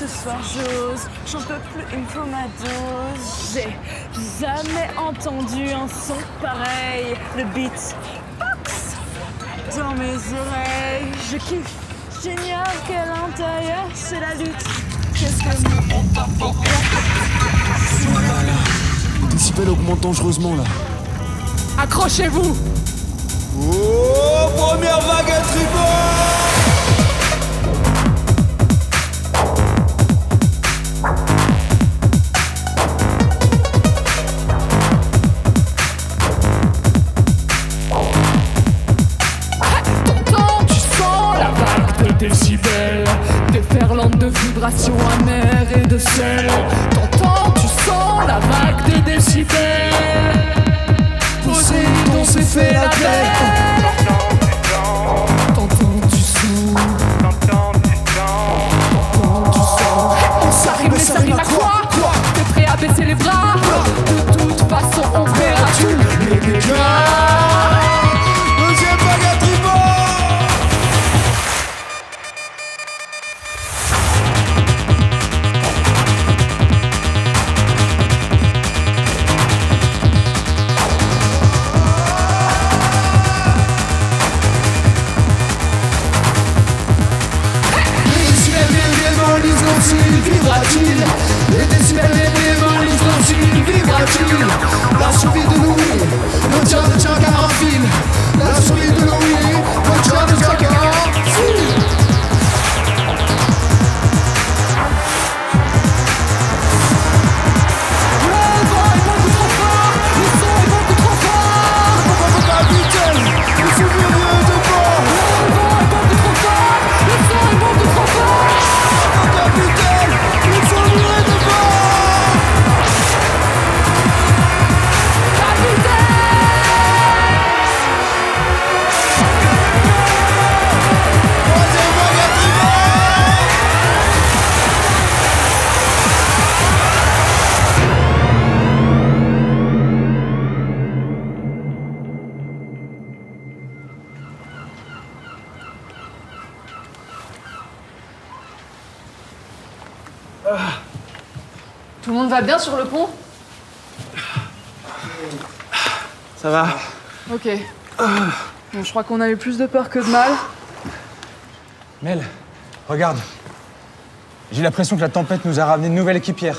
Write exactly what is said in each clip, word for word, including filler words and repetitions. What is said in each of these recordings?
ce soir j'ose, j'en peux plus, il me faut ma dose. J'ai jamais entendu un son pareil. Le beat box dans mes oreilles. Je kiffe, j'ignore qu'à l'intérieur c'est la lutte. Qu'est-ce que Le décibel augmente dangereusement là. Accrochez-vous! Oh, première vague à tribord! Décibels, déferlante de vibrations amères et de sel. T'entends, tu sens la vague des décibels. Poséidon s'est fait la belle. T'entends, tu sens. T'entends, tu sens. On s'arrive, mais ça arrive à quoi? T'es prêt à baisser les bras? De toute façon, on verra tous les dégâts. Deuxième vague à tribord! Les décibels et les valises l'ensuite vibra-t-il. La survie de Louis, le tien de tien car un fil. La survie de Louis, le tien de tien car un fil. Le vent est beaucoup trop fort, le son est beaucoup trop fort. Pourquoi faut pas capitaine? Le souvenir de bord. Le vent est beaucoup trop fort, le son est beaucoup trop fort. Capitaine, le souvenir de bord. Troisième vague à tribord! Tout le monde va bien sur le pont? Ça va? Ok. Bon, je crois qu'on a eu plus de peur que de mal. Mel, regarde. J'ai l'impression que la tempête nous a ramené une nouvelle équipière.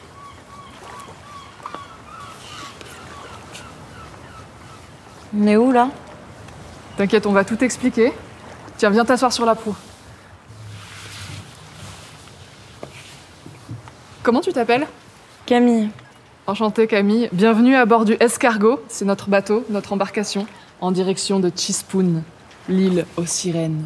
On est où là? T'inquiète, on va tout expliquer. Tiens, viens t'asseoir sur la proue. Comment tu t'appelles? Camille. Enchantée Camille. Bienvenue à bord du Escargot. C'est notre bateau, notre embarcation, en direction de Chispoon, l'île aux sirènes.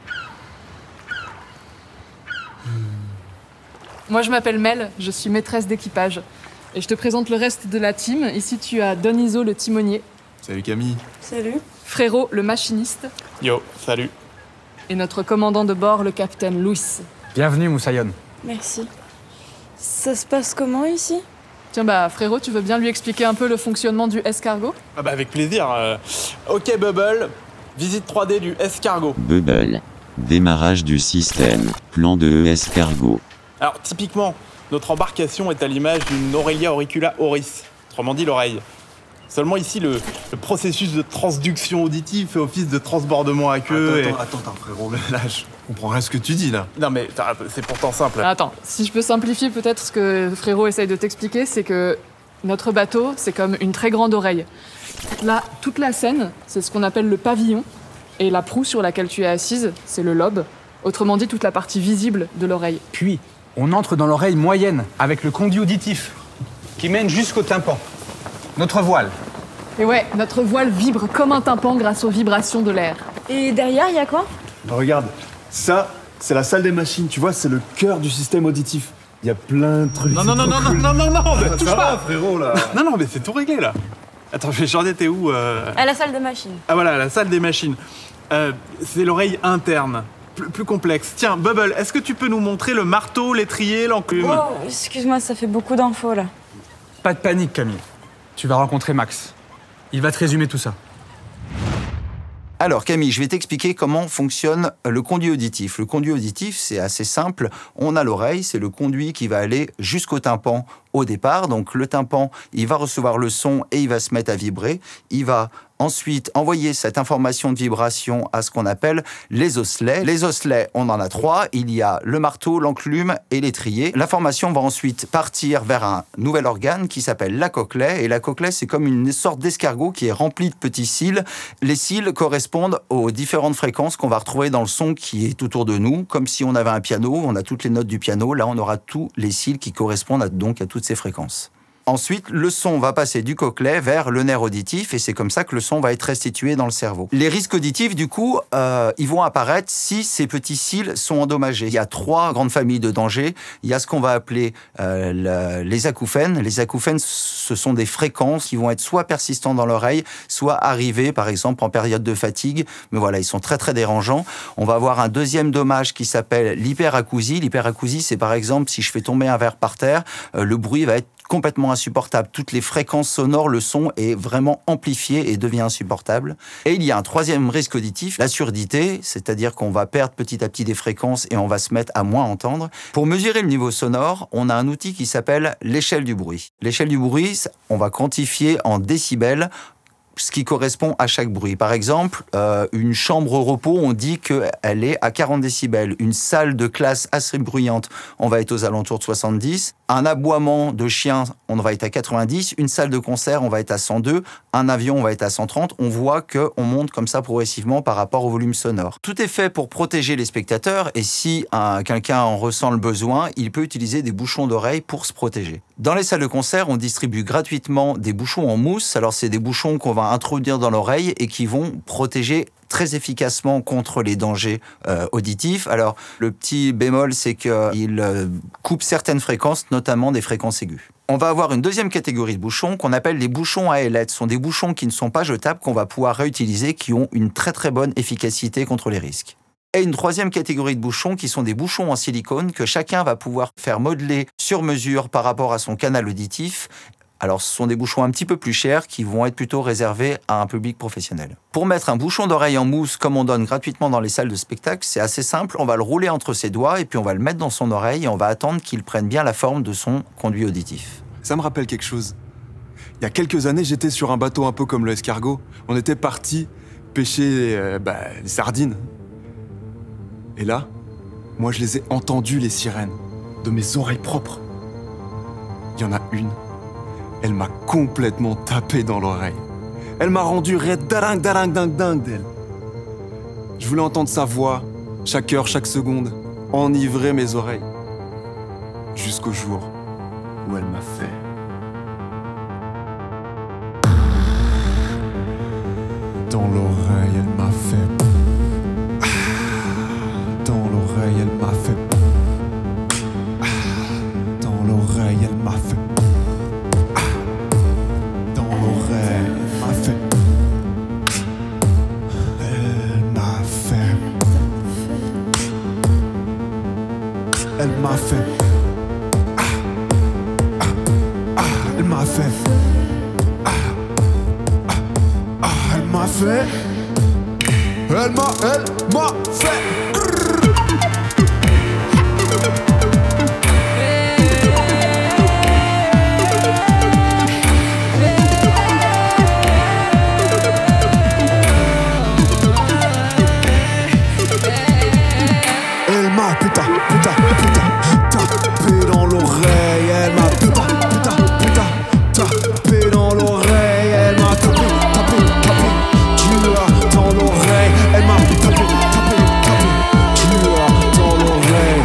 Moi, je m'appelle Mel, je suis maîtresse d'équipage. Et je te présente le reste de la team. Ici, tu as Donizo, le timonier. Salut Camille. Salut. Frérot, le machiniste. Yo, salut. Et notre commandant de bord, le capitaine Louis. Bienvenue, Moussaïon. Merci. Ça se passe comment ici? Tiens, bah, frérot, tu veux bien lui expliquer un peu le fonctionnement du Escargot? Ah bah avec plaisir. euh. Ok Bubble, visite trois D du Escargot. Bubble. Démarrage du système. Plan de Escargot. Alors typiquement, notre embarcation est à l'image d'une Aurelia auricula auris, autrement dit l'oreille. Seulement ici, le, le processus de transduction auditive fait office de transbordement aqueux. Attends, et... attends, attends, attends, frérot, mais là, je comprends rien ce que tu dis, là. Non mais t'as- c'est pourtant simple. Attends, si je peux simplifier peut-être ce que Frérot essaye de t'expliquer, c'est que notre bateau, c'est comme une très grande oreille. Là, toute la scène, c'est ce qu'on appelle le pavillon, et la proue sur laquelle tu es assise, c'est le lobe. Autrement dit, toute la partie visible de l'oreille. Puis, on entre dans l'oreille moyenne avec le conduit auditif qui mène jusqu'au tympan. Notre voile. Et ouais, notre voile vibre comme un tympan grâce aux vibrations de l'air. Et derrière, il y a quoi? Regarde, ça, c'est la salle des machines, tu vois, c'est le cœur du système auditif. Il y a plein de trucs. Non, non, non, non, non, non, non, non, ne touche Ça pas. va, frérot, là. Non, non, mais c'est tout réglé là. Attends, je vais changer, t'es où euh... À la salle de machine. Ah voilà, la salle des machines. Euh, c'est l'oreille interne, plus, plus complexe. Tiens, Bubble, est-ce que tu peux nous montrer le marteau, l'étrier, l'enclume? Oh, excuse-moi, ça fait beaucoup d'infos là. Pas de panique, Camille. Tu vas rencontrer Max. Il va te résumer tout ça. Alors Camille, je vais t'expliquer comment fonctionne le conduit auditif. Le conduit auditif, c'est assez simple. On a l'oreille, c'est le conduit qui va aller jusqu'au tympan au départ. Donc le tympan, il va recevoir le son et il va se mettre à vibrer. Il va ensuite envoyer cette information de vibration à ce qu'on appelle les osselets. Les osselets, on en a trois. Il y a le marteau, l'enclume et l'étrier. L'information va ensuite partir vers un nouvel organe qui s'appelle la cochlée. Et la cochlée, c'est comme une sorte d'escargot qui est rempli de petits cils. Les cils correspondent aux différentes fréquences qu'on va retrouver dans le son qui est autour de nous. Comme si on avait un piano, on a toutes les notes du piano. Là, on aura tous les cils qui correspondent à, donc à toutes ces fréquences. Ensuite, le son va passer du cochlée vers le nerf auditif et c'est comme ça que le son va être restitué dans le cerveau. Les risques auditifs, du coup, euh, ils vont apparaître si ces petits cils sont endommagés. Il y a trois grandes familles de dangers. Il y a ce qu'on va appeler euh, la, les acouphènes. Les acouphènes, ce sont des fréquences qui vont être soit persistantes dans l'oreille, soit arrivées, par exemple, en période de fatigue. Mais voilà, ils sont très, très dérangeants. On va avoir un deuxième dommage qui s'appelle l'hyperacousie. L'hyperacousie, c'est par exemple, si je fais tomber un verre par terre, euh, le bruit va être complètement insupportable. Toutes les fréquences sonores, le son est vraiment amplifié et devient insupportable. Et il y a un troisième risque auditif, la surdité, c'est-à-dire qu'on va perdre petit à petit des fréquences et on va se mettre à moins entendre. Pour mesurer le niveau sonore, on a un outil qui s'appelle l'échelle du bruit. L'échelle du bruit, on va quantifier en décibels ce qui correspond à chaque bruit. Par exemple, euh, une chambre au repos, on dit qu'elle est à quarante décibels. Une salle de classe assez bruyante, on va être aux alentours de soixante-dix. Un aboiement de chien, on va être à quatre-vingt-dix. Une salle de concert, on va être à cent deux. Un avion, on va être à cent trente. On voit qu'on monte comme ça progressivement par rapport au volume sonore. Tout est fait pour protéger les spectateurs et si un, quelqu'un en ressent le besoin, il peut utiliser des bouchons d'oreille pour se protéger. Dans les salles de concert, on distribue gratuitement des bouchons en mousse. Alors, c'est des bouchons qu'on va introduire dans l'oreille et qui vont protéger très efficacement contre les dangers euh, auditifs. Alors, le petit bémol, c'est qu'il euh, coupe certaines fréquences, notamment des fréquences aiguës. On va avoir une deuxième catégorie de bouchons qu'on appelle les bouchons à ailettes. Ce sont des bouchons qui ne sont pas jetables, qu'on va pouvoir réutiliser, qui ont une très très bonne efficacité contre les risques. Et une troisième catégorie de bouchons qui sont des bouchons en silicone que chacun va pouvoir faire modeler sur mesure par rapport à son canal auditif. Alors, ce sont des bouchons un petit peu plus chers qui vont être plutôt réservés à un public professionnel. Pour mettre un bouchon d'oreille en mousse, comme on donne gratuitement dans les salles de spectacle, c'est assez simple. On va le rouler entre ses doigts et puis on va le mettre dans son oreille et on va attendre qu'il prenne bien la forme de son conduit auditif. Ça me rappelle quelque chose. Il y a quelques années, j'étais sur un bateau un peu comme le escargot. On était partis pêcher euh, bah, les sardines. Et là, moi je les ai entendues, les sirènes, de mes oreilles propres. Il y en a une. Elle m'a complètement tapé dans l'oreille. Elle m'a rendu raide darang darang dang dang d'elle. Je voulais entendre sa voix, chaque heure, chaque seconde, enivrer mes oreilles. Jusqu'au jour où elle m'a fait. Dans l'oreille, elle m'a fait. Dans l'oreille, elle m'a fait. Dans l'oreille, elle m'a fait. Elle m'a fait. Ah, ah, ah, elle m'a fait. Ah, ah, ah, elle m'a fait. Elle m'a, elle m'a fait. Elle m'a putain, putain, putain, tapé dans l'oreille. Elle m'a putain, putain, putain, tapé dans l'oreille. Elle m'a tapé, tapé, tapé, tu as dans l'oreille. Elle m'a tapé, tapé, tapé, tu as dans l'oreille.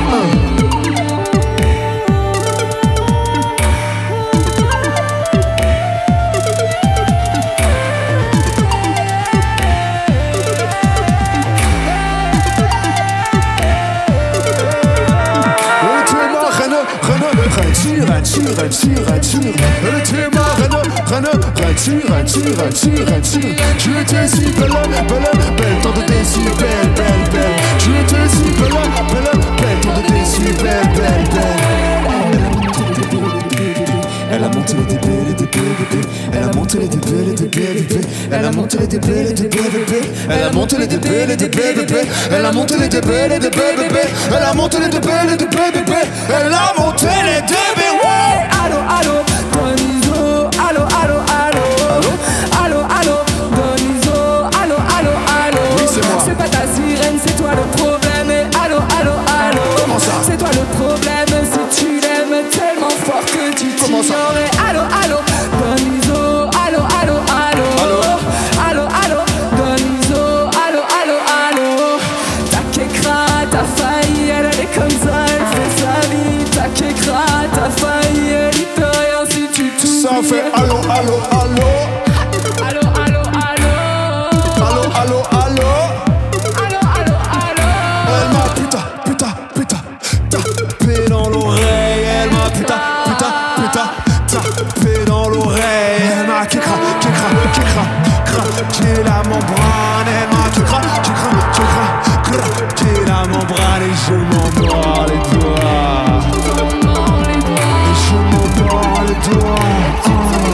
Retire, retire, retire, retire. Elle était ma reine, reine. Retire, retire, retire, retire. Je étais si belle, belle, belle. Tant de tes si belle, belle, belle. Je étais si belle, belle, belle. Tant de tes si belle, belle, belle. Elle a monté le début, le début. Elle a monté le début, le début, le début. Elle a monté monté les D B, les D B, les D B. Elle a monté les D B, les D B, les D B. Elle a monté les D B, les D B, les D B. Elle a monté les D B, les D B, les D B. Elle a monté les D B, les D B, les D B. Elle a monté les D B, ouais. Allô, allô, Donizo. Allô, allô, allô. Allô, allô, Donizo. Allô, allô, allô. Oui, c'est moi. C'est pas ta sirène, c'est toi le problème. Et allô, allô, allô. Comment ça? C'est toi le problème si tu l'aimes tellement fort que tu Comment ça? t'ignores. Et allô, allô, Donizo. Allô, allô, allô. Allô? Allô, allô, Donizo. Allô, allô, allô. Ta kékra, ta faille, elle, elle est comme ça, elle fait sa vie. Ta kékra, ta faille, elle y peut rien si tu t'oublies. Ça fait allô, allô, allô. Allô, allô, allô. Allô, allô, allô. Allô, allô, allô. Elle m'a putain, putain, putain, tapé dans l'oreille. Elle m'a putain, putain, putain, tapé dans l'oreille. Elle m'a kékra, kékra, kékra, craqué la membrane. Elle m'a kékra, kékra, kékra, craqué la membrane. Et je m'en mords les doigts. Et je m'en mords les doigts. Oh.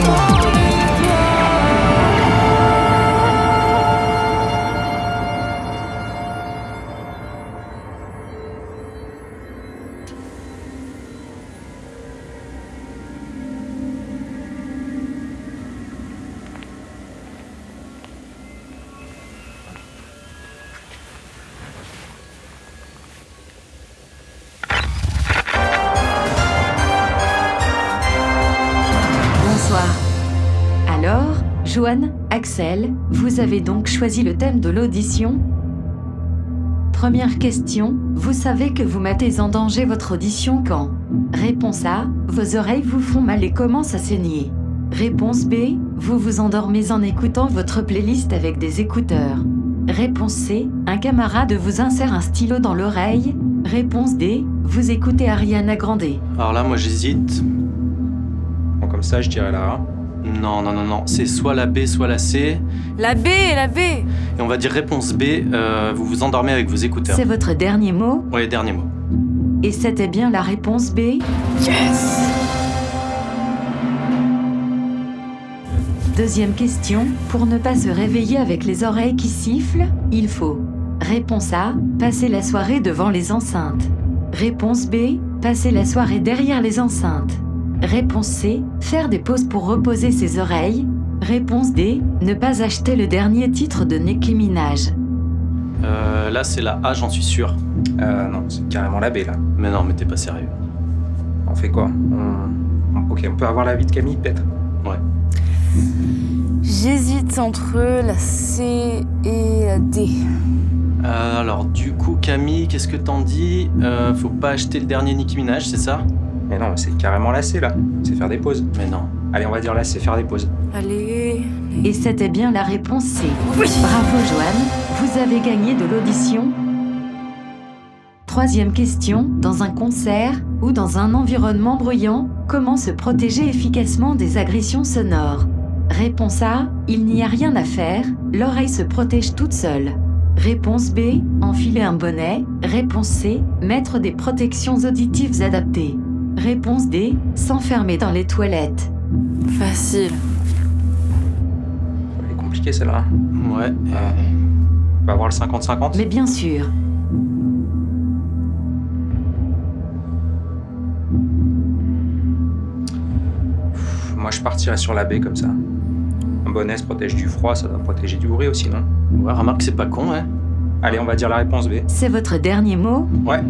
Bonsoir. Alors, Joanne, Axel, vous avez donc choisi le thème de l'audition? Première question, vous savez que vous mettez en danger votre audition quand? Réponse A, vos oreilles vous font mal et commencent à saigner. Réponse B, vous vous endormez en écoutant votre playlist avec des écouteurs. Réponse C, un camarade vous insère un stylo dans l'oreille. Réponse D, vous écoutez Ariana Grande. Alors là, moi j'hésite. Bon, comme ça, je dirais la A. Non, non, non, non. C'est soit la B, soit la C. La B, la B. Et on va dire réponse B, euh, vous vous endormez avec vos écouteurs. C'est votre dernier mot? Ouais, dernier mot. Et c'était bien la réponse B? Yes. Deuxième question, pour ne pas se réveiller avec les oreilles qui sifflent, il faut. Réponse A, passer la soirée devant les enceintes. Réponse B, passer la soirée derrière les enceintes. Réponse C, faire des pauses pour reposer ses oreilles. Réponse D, ne pas acheter le dernier titre de Nicki Minaj. Euh, là, c'est la A, j'en suis sûr. Euh, non, c'est carrément la B, là. Mais non, mais t'es pas sérieux. On fait quoi? on... Ok, on peut avoir l'avis de Camille, peut-être? Ouais. J'hésite entre la C et la D. Euh, alors, du coup, Camille, qu'est-ce que t'en dis? euh, Faut pas acheter le dernier Nicki Minaj, c'est ça? Mais non, c'est carrément la C, là. C'est faire des pauses. Mais non. Allez, on va dire la C, faire des pauses. Allez. Et c'était bien la réponse C. Oui. Bravo Joanne, vous avez gagné de l'audition. Troisième question, dans un concert ou dans un environnement bruyant, comment se protéger efficacement des agressions sonores? Réponse A, il n'y a rien à faire, l'oreille se protège toute seule. Réponse B, enfiler un bonnet. Réponse C, mettre des protections auditives adaptées. Réponse D, s'enfermer dans les toilettes. Facile. Elle est compliquée, celle-là. Ouais. Euh, on va avoir le cinquante cinquante. Mais bien sûr. Moi, je partirais sur la B, comme ça. Un bonnet se protège du froid, ça doit protéger du bruit aussi, non? Ouais, remarque, c'est pas con, ouais. Allez, on va dire la réponse B. C'est votre dernier mot? Ouais.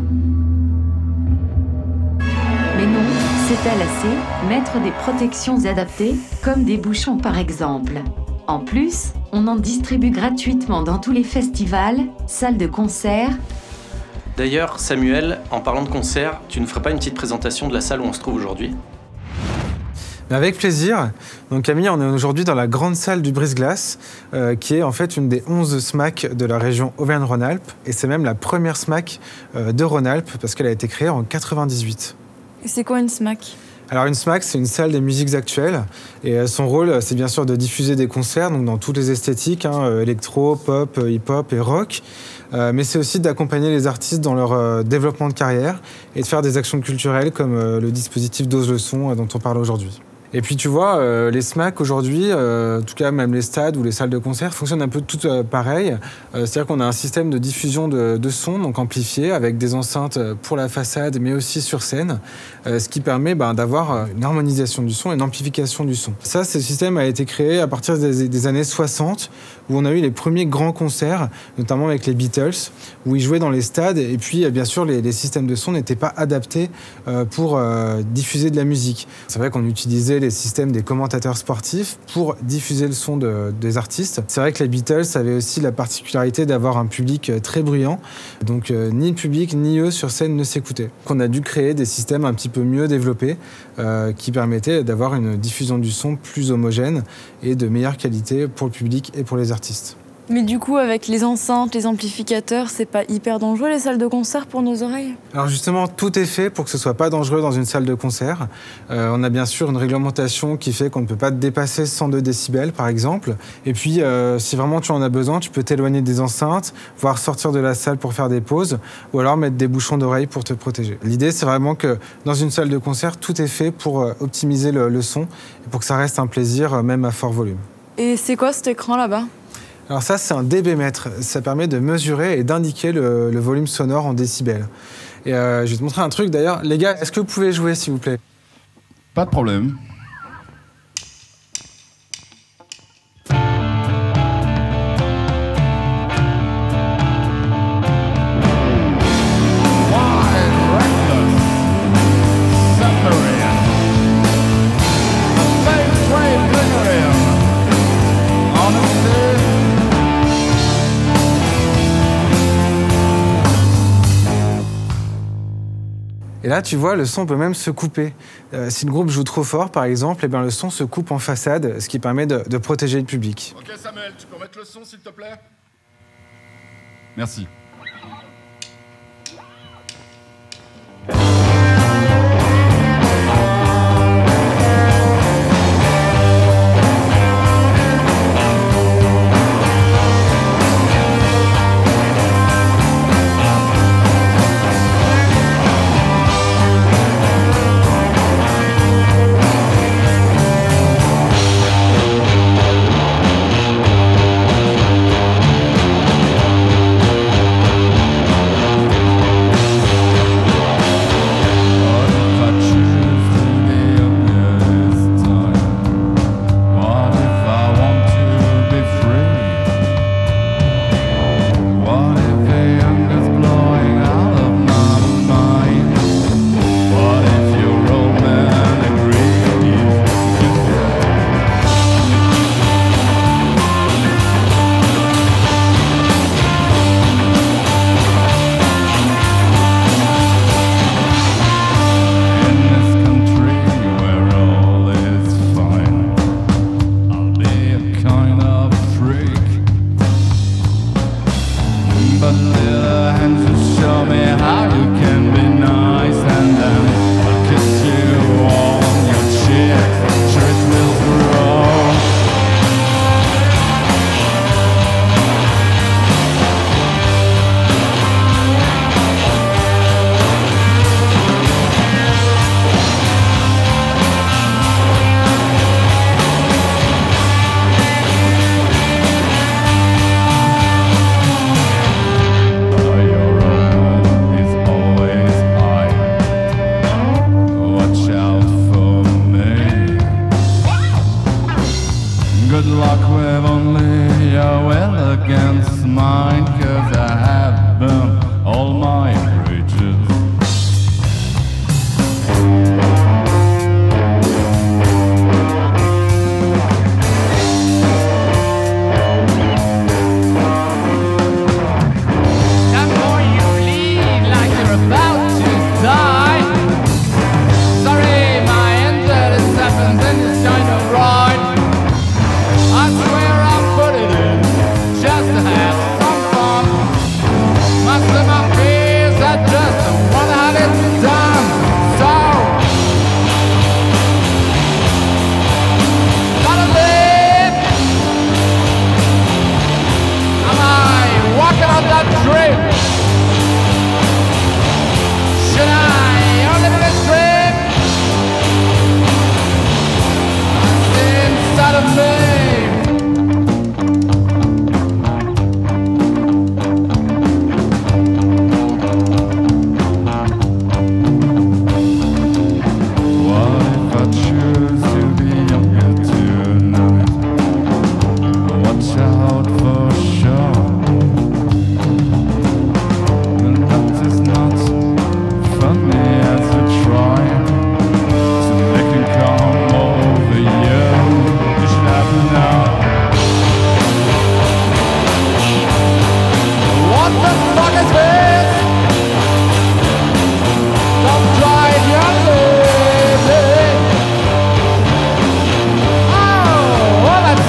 Mais non, c'est à la C, mettre des protections adaptées, comme des bouchons par exemple. En plus, on en distribue gratuitement dans tous les festivals, salles de concert. D'ailleurs, Samuel, en parlant de concert, tu ne ferais pas une petite présentation de la salle où on se trouve aujourd'hui? Avec plaisir. Donc Camille, on est aujourd'hui dans la grande salle du Brise-Glace, euh, qui est en fait une des onze SMAC de la région Auvergne-Rhône-Alpes. Et c'est même la première SMAC euh, de Rhône-Alpes, parce qu'elle a été créée en quatre-vingt-dix-huit. Et c'est quoi une SMAC? Alors une SMAC, c'est une salle des musiques actuelles. Et euh, son rôle, c'est bien sûr de diffuser des concerts, donc dans toutes les esthétiques, hein, euh, électro, pop, euh, hip-hop et rock. Euh, mais c'est aussi d'accompagner les artistes dans leur euh, développement de carrière et de faire des actions culturelles comme euh, le dispositif Dose le son euh, dont on parle aujourd'hui. Et puis tu vois, euh, les SMAC aujourd'hui, euh, en tout cas même les stades ou les salles de concert, fonctionnent un peu tout euh, pareil. Euh, c'est-à-dire qu'on a un système de diffusion de, de son, donc amplifié, avec des enceintes pour la façade, mais aussi sur scène, euh, ce qui permet ben, d'avoir une harmonisation du son et une amplification du son. Ça, ce système a été créé à partir des, des années soixante, où on a eu les premiers grands concerts, notamment avec les Beatles, où ils jouaient dans les stades, et puis bien sûr les, les systèmes de son n'étaient pas adaptés euh, pour euh, diffuser de la musique. C'est vrai qu'on utilisait les systèmes des commentateurs sportifs pour diffuser le son de, des artistes. C'est vrai que les Beatles avaient aussi la particularité d'avoir un public très bruyant, donc euh, ni le public ni eux sur scène ne s'écoutaient. On a dû créer des systèmes un petit peu mieux développés euh, qui permettaient d'avoir une diffusion du son plus homogène et de meilleure qualité pour le public et pour les artistes. Mais du coup, avec les enceintes, les amplificateurs, c'est pas hyper dangereux les salles de concert pour nos oreilles? Alors justement, tout est fait pour que ce soit pas dangereux dans une salle de concert. Euh, on a bien sûr une réglementation qui fait qu'on ne peut pas dépasser cent deux décibels, par exemple. Et puis, euh, si vraiment tu en as besoin, tu peux t'éloigner des enceintes, voire sortir de la salle pour faire des pauses, ou alors mettre des bouchons d'oreilles pour te protéger. L'idée, c'est vraiment que dans une salle de concert, tout est fait pour euh, optimiser le, le son et pour que ça reste un plaisir, euh, même à fort volume. Et c'est quoi cet écran là-bas? Alors ça, c'est un débitmètre. Ça permet de mesurer et d'indiquer le, le volume sonore en décibels. Et euh, je vais te montrer un truc d'ailleurs. Les gars, est-ce que vous pouvez jouer, s'il vous plaît? Pas de problème. Et là, tu vois, le son peut même se couper. Euh, si le groupe joue trop fort, par exemple, eh bien, le son se coupe en façade, ce qui permet de, de protéger le public. Ok Samuel, tu peux mettre le son s'il te plaît? Merci.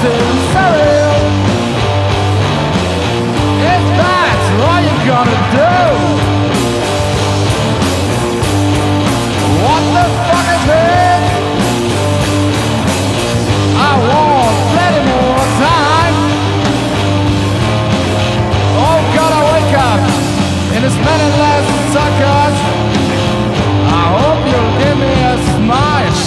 sincere. If that's all you're gonna do, what the fuck is it? I want plenty more time. Oh God, I wake up in this meaningless suckers. I hope you'll give me a smile.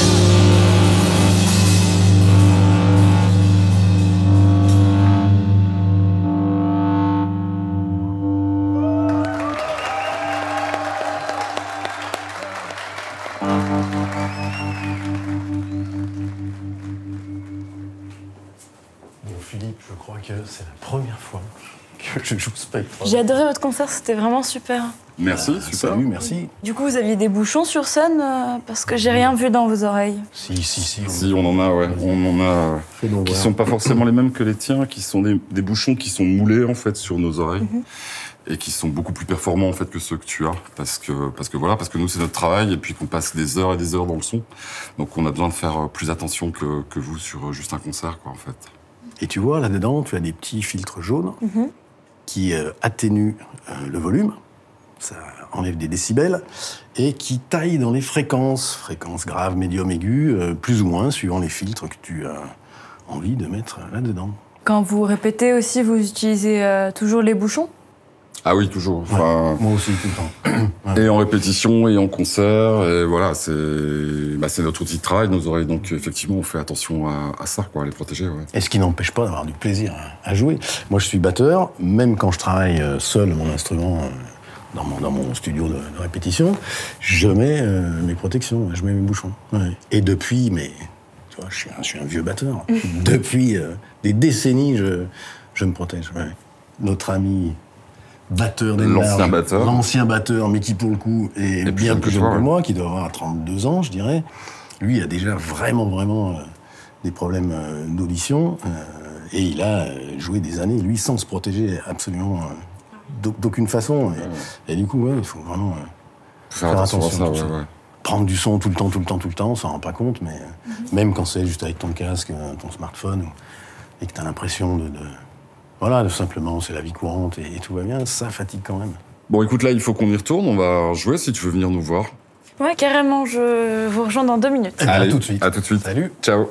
Philippe, je crois que c'est la première fois que je joue Spectre. J'ai adoré votre concert, c'était vraiment super. Merci, super. Salut, merci. Du coup, vous aviez des bouchons sur scène euh, parce que j'ai rien vu dans vos oreilles. Si, si, si. On... Si, on en a, ouais. On en a Fais-nous qui voir. sont pas forcément les mêmes que les tiens, qui sont des, des bouchons qui sont moulés, en fait, sur nos oreilles. Mm-hmm. Et qui sont beaucoup plus performants, en fait, que ceux que tu as. Parce que, parce que voilà, parce que nous, c'est notre travail, et puis qu'on passe des heures et des heures dans le son. Donc, on a besoin de faire plus attention que, que vous sur juste un concert, quoi, en fait. Et tu vois, là-dedans, tu as des petits filtres jaunes Mm-hmm. qui euh, atténuent euh, le volume, ça enlève des décibels, et qui taillent dans les fréquences, fréquences graves, médium, aiguës, euh, plus ou moins, suivant les filtres que tu as envie de mettre là-dedans. Quand vous répétez aussi, vous utilisez euh, toujours les bouchons? Ah oui, toujours. Enfin, moi aussi, tout le temps. Et en répétition, et en concert, et voilà, c'est bah, c'est notre outil de travail, nos oreilles. Donc effectivement, on fait attention à, à ça, quoi, à les protéger. Ouais. Et ce qui n'empêche pas d'avoir du plaisir à, à jouer. Moi, je suis batteur, même quand je travaille seul mon instrument euh, dans, mon, dans mon studio de, de répétition, je mets euh, mes protections, je mets mes bouchons. Ouais. Et depuis, mais tu vois, je suis un, je suis un vieux batteur. Depuis euh, des décennies, je, je me protège. Ouais. Notre ami batteur des L'ancien batteur. L'ancien batteur, mais qui pour le coup est Et bien plus plus jeune jeune que que toi, moi, qui doit avoir trente-deux ans, je dirais. Lui a déjà vraiment, vraiment euh, des problèmes euh, d'audition. Euh, et il a euh, joué des années, lui, sans se protéger absolument euh, d'au- d'aucune façon. Et, et du coup, ouais, il faut vraiment euh, Faire attention à ça, tout ouais, ouais. Prendre du son tout le temps, tout le temps, tout le temps, on s'en rend pas compte, mais euh, même quand c'est juste avec ton casque, euh, ton smartphone, ou- et que tu as l'impression de, de- Voilà, de simplement, c'est la vie courante et, et tout va bien, ça fatigue quand même. Bon, écoute, là, il faut qu'on y retourne. On va jouer si tu veux venir nous voir. Ouais, carrément, je vous rejoins dans deux minutes. Eh ben, Allez, à tout de suite. À tout de suite. Salut. Ciao.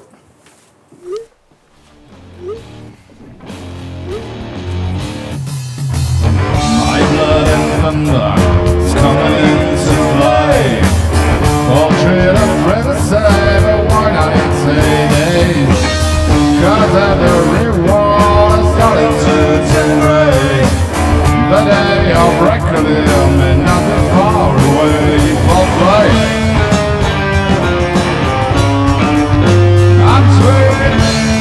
My blood and thunder is coming into play. Portrait of Princess Eva, why not in days? Cause at the reward I started to generate. The day of reckoning and not too far away for play. I'm sweet.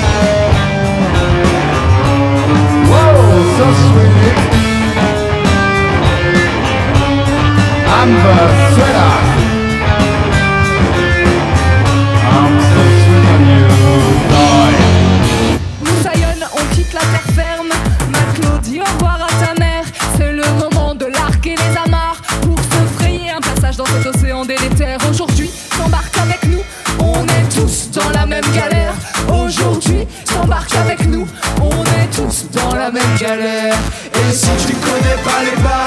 Whoa, so sweet. I'm the sweetheart. I'm so sweet on you, boy. Moussaillonne, on quitte la terre ferme. Matelot, dis au revoir à ta mère. C'est le moment de larguer les amarres pour se frayer un passage dans cet océan délétère. Aujourd'hui, s'embarque avec nous. On est tous dans la même galère. Aujourd'hui, s'embarque avec nous. On est tous dans la même galère. Et si tu connais pas les bars,